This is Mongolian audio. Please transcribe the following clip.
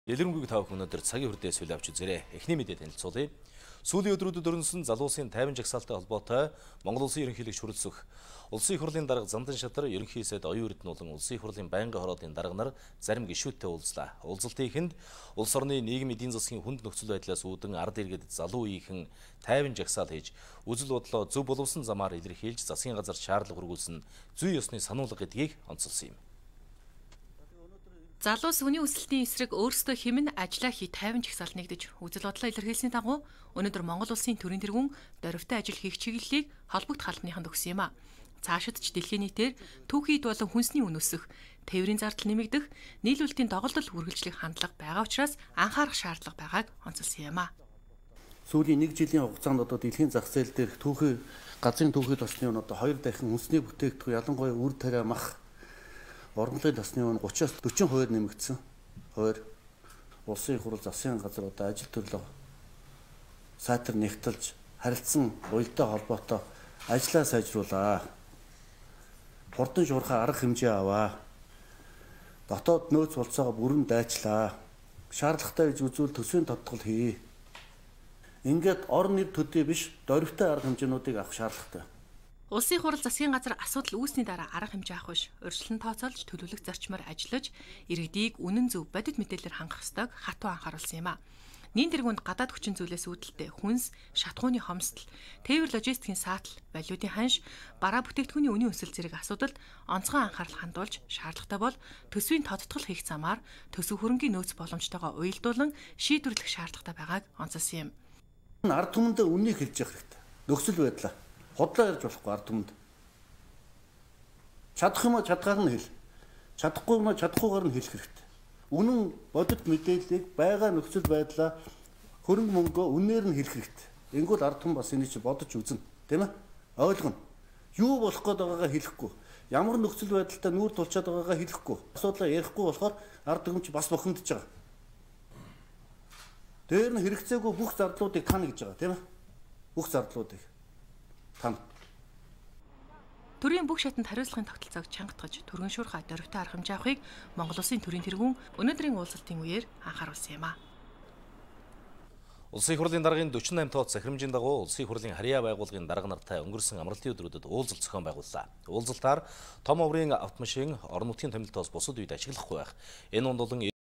Ялэрэнгүй та бүхэн өнөөдөр цагийн хүрдээс үйл авч үзээрэй. Эхний мэдээ танилцуулъя. Сүүлийн өдрүүдэд өрнөсөн залуу улсын 50 жагсаалтай холбоотой Монгол улсын ерөнхийлөгч хүрэлцэх Улсын их хурлын дарга Зандан Шадар, ерөнхий сайд Оюун Эрдэнэ болон Улсын их хурлын байнгын хорооллын дарга нар зарим гишүүдтэй уулзлаа. Уулзалтын эхэнд улс орны нийгмийн эдийн засгийн хүнд нөхцөл байдлаас үүдэн ард иргэд залуу үеийнхэн 50 жагсаал хийж үзэл бодлоо зөв боловсон замаар илэрхийлж засгийн газар шаардлага хургуулсан зүй ёсны сануулга гэдгийг онцолсон юм. Залуус үний өсөлтийн эсрэг өөрсдөө хэмнэн ажиллаа хий 50 жагсаал нэгдэж үзэл бодлоо илэрхийлсэний дагуу өнөөдөр Монгол улсын төрийн тэргүүн дорвитой ажил хийх чиглэлийг холбогд халбаныханд өгсөн юм а. Цаашид ч дэлхийн нийтээр түүхийд болон хүнсний үн өсөх, тээврийн зардал нэмэгдэх, нийлүүлэлтийн доголдол үргэлжлэх хандлага байгаа учраас анхаарах шаардлага байгааг онцолсон юм а. Сүүлийн 1 жилийн хугацаанд дэлхийн зах зээл дээрх газрын түүхийд болсны нь 2 дахин хүнсний бүтээгдэхүүн ялангуяа үр тариа мах орнолын тасны үн 30-аас 40% нэмэгдсэн. Улсын их хурл засгийн газар ажил төрлөө сайтар нэгтэлж харилцан уялдаа холбоотой ажлаа сайжруулаа. Хурдан шуурхай арга хэмжээ аваа. Дотоод нөөц болцоогоо бүрэн дайчлаа. Шаардлагатай гэж үзвэл төсвийн тодтгол хий. Ингээд орон нэр төдий биш дорвитой арга хэмжээнүүдийг авах шаардлагатай. Улсын их хурл засгийн газар асуудал үүсний дараа арга хэмжээ авах биш, урьдчилан тооцоолж төлөвлөх зарчмаар ажиллаж, иргэдийг үнэн зөв бодит мэдээлэлээр хангах ёстойг хатуу анхааруулсан юм а. Нийт тэргуунд гадаад хүчин зүйлээс үүдэлтэй хүнс, шатхууны хомсдол, тээвэр логистикийн саатал, валютын ханш, бараа бүтээгдэхүүний үнийн өсөлт зэрэг асуудалд онцгой анхаарал хандуулж, шаардлагатай бол төсвийн тодтгол хийх замаар төсөв хөрөнгийн нөөц боломжтойгоо уялдуулан шийдвэрлэх шаардлагатай байгааг онцолсон юм. Ард түмэндээ үннийг хэлж явах хэрэгтэй. Нөхцөл байдлаа хотлоо ярьж болохгүй ард түмэнд. Чадах юм а чадхаар нь хэл. Чадахгүй юм а чадахгүйгээр нь хэлэх хэрэгтэй. Үнэн бодит мэдээллийг байгаа нөхцөл байдлаа хөрөнгө мөнгөө үнээр нь хэлэх хэрэгтэй. Ингүүл ард түмэн бас энийг чи бодож үзнэ, тийм ээ? Ойлгоно. Юу болох гээд байгаагаа хэлэхгүй. Ямар нөхцөл байдалтай нүүр тулчаад байгаагаа хэлэхгүй. Асуудлаа ярихгүй болохоор ард түмэн чи бас бохимдож байгаа. Дээр нь хэрэгцээгүй бүх зардлуудыг тань гэж байгаа, тийм ээ? Бүх зардлуудыг тань. Төрийн бүх шатанд хариуцлагын тогтолцоог чангатгаж, түргэн шуурхай дорвитой арга хэмжээ авахыг Монгол улсын төрийн тэргүүн өнөөдрийн уулзалтын үеэр анхааруулсан юм а. Улсын их хурлын даргын 48 тооц захирамжийн дагуу Улсын их хурлын харьяа байгууллагын дарга нартай өнгөрсөн амралтын өдрүүдэд уулзалт зохион байгууллаа. Уулзалтаар том оврын автомашин орон нутгийн томилтоос бусад үед ашиглахгүй байх. Энэ унд болон